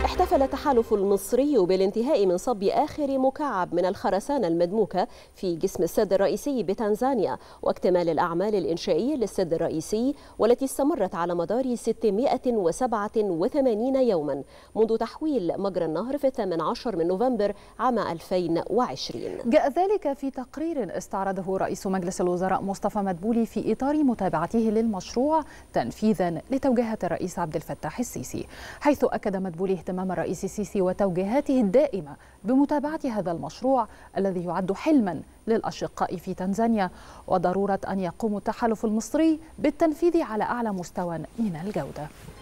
احتفل التحالف المصري بالانتهاء من صب آخر مكعب من الخرسانة المدموكة في جسم السد الرئيسي بتنزانيا واكتمال الأعمال الإنشائية للسد الرئيسي، والتي استمرت على مدار 687 يوما منذ تحويل مجرى النهر في 18 من نوفمبر عام 2020. جاء ذلك في تقرير استعرضه رئيس مجلس الوزراء مصطفى مدبولي في إطار متابعته للمشروع تنفيذا لتوجيهات الرئيس عبد الفتاح السيسي، حيث أكد مدبولي اهتمام الرئيس السيسي وتوجيهاته الدائمة بمتابعة هذا المشروع الذي يعد حلما للأشقاء في تنزانيا، وضرورة أن يقوم التحالف المصري بالتنفيذ على أعلى مستوى من الجودة.